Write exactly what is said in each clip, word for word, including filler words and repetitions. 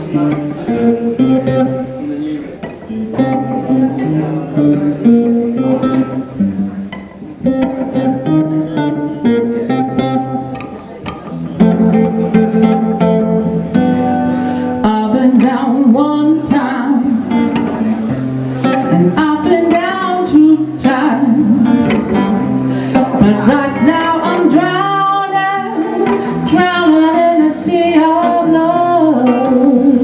I've been down one time, and I've been down two times, but right now I'm drowning, drowning in a sea of love.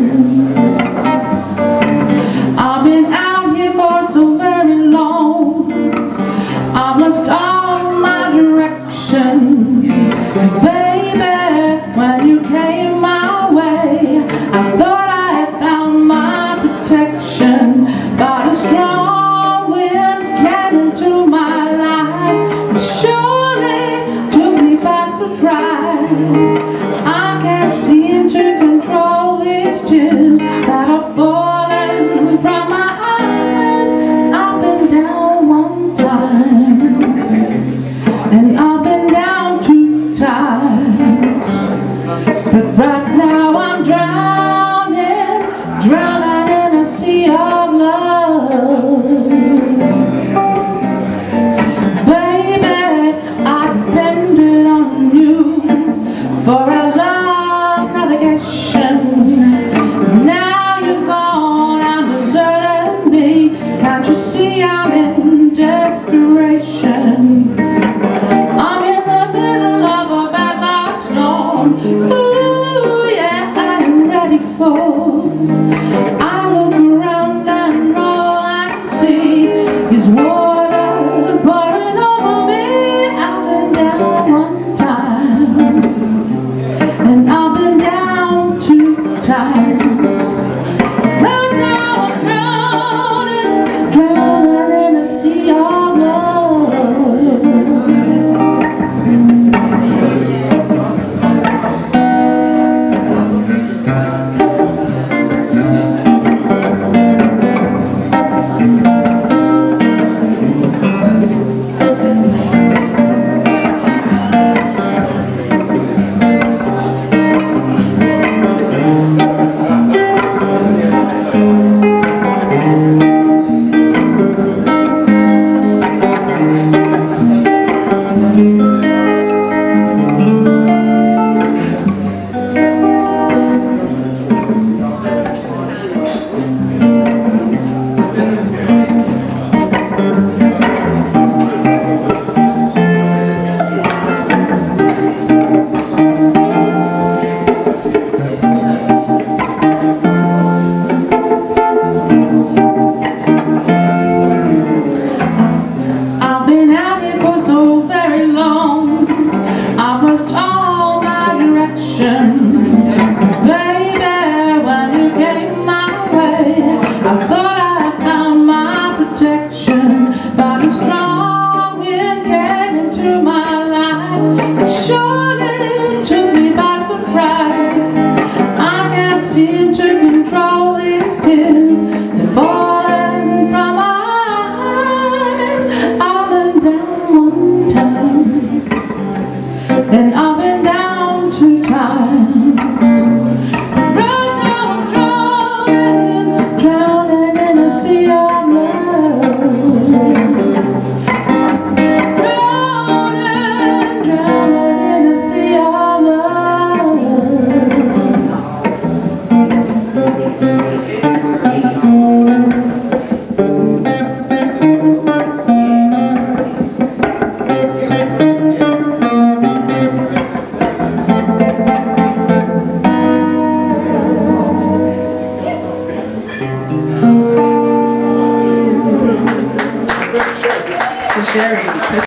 I've been out here for so very long, I've lost all my direction. Baby, when you came my way, I thought I had found my protection, but a strong wind came into my life and surely took me by surprise. I can't seem to control these tears that are falling from my eyes. I've been down one time, and I've been down two times, but right now I'm drowning, drowning in a sea of love. Baby, I depended on you for a love navigation. Now you've gone and deserted me. Can't you see I'm in desperation? I'm in the middle of a bad life storm. Ooh, yeah, I am ready for. I look around and all I can see is water pouring over me. I've been down one time, and I've been down two times. Right now I'm drowning, drowning in a sea of love. Baby, when you came my way, I thought I had found my protection, but a strong wind came into my life. It surely took me by surprise. I can't seem to control these tears that falling from my eyes. I've been down one time, and I've been down two times. Right now I'm drowning, drowning in a sea of love. Drowning, drowning in a sea of For sharing.